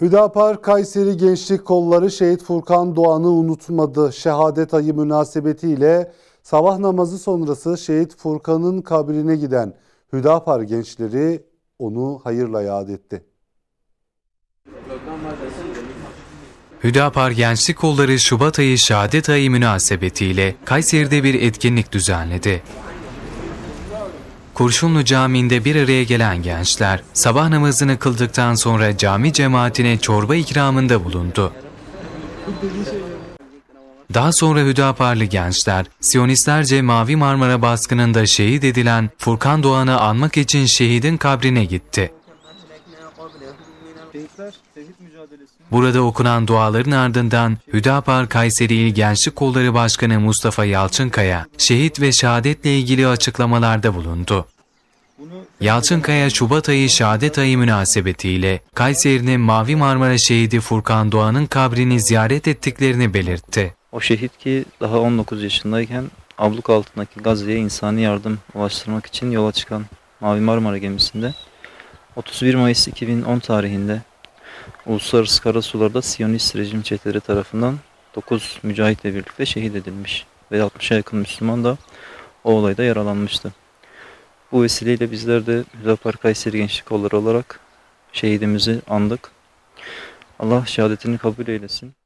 Hüdapar Kayseri Gençlik Kolları Şehit Furkan Doğan'ı unutmadı. Şehadet ayı münasebetiyle sabah namazı sonrası Şehit Furkan'ın kabrine giden Hüdapar gençleri onu hayırla yad etti. Hüdapar Gençlik Kolları Şubat ayı Şehadet ayı münasebetiyle Kayseri'de bir etkinlik düzenledi. Kurşunlu Camii'nde bir araya gelen gençler, sabah namazını kıldıktan sonra cami cemaatine çorba ikramında bulundu. Daha sonra Hüdaparlı gençler, Siyonistlerce Mavi Marmara baskınında şehit edilen Furkan Doğan'ı anmak için şehidin kabrine gitti. Burada okunan duaların ardından Hüdapar Kayseri İl Gençlik Kolları Başkanı Mustafa Yalçınkaya, şehit ve şehadetle ilgili açıklamalarda bulundu. Yalçınkaya, Şubat ayı Şehadet ayı münasebetiyle Kayseri'nin Mavi Marmara şehidi Furkan Doğan'ın kabrini ziyaret ettiklerini belirtti. O şehit ki daha 19 yaşındayken abluk altındaki Gazze'ye insani yardım ulaştırmak için yola çıkan Mavi Marmara gemisinde 31 Mayıs 2010 tarihinde uluslararası karasularda Siyonist rejim çeteleri tarafından 9 mücahitle birlikte şehit edilmiş ve 60'a yakın Müslüman da o olayda yaralanmıştı. Bu vesileyle bizler de Hüdapar Kayseri Gençlik Kolları olarak şehidimizi andık. Allah şehadetini kabul eylesin.